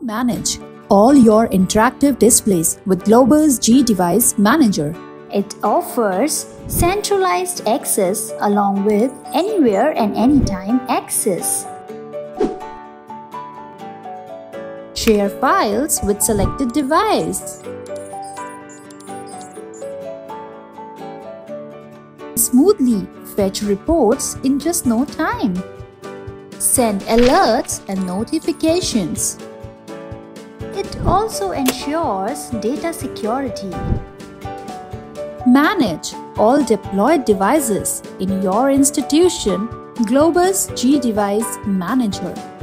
Manage all your interactive displays with Globus G Device Manager. It offers centralized access along with anywhere and anytime access. Share files with selected device. Smoothly fetch reports in just no time. Send alerts and notifications. It also ensures data security. Manage all deployed devices in your institution. Globus G Device Manager.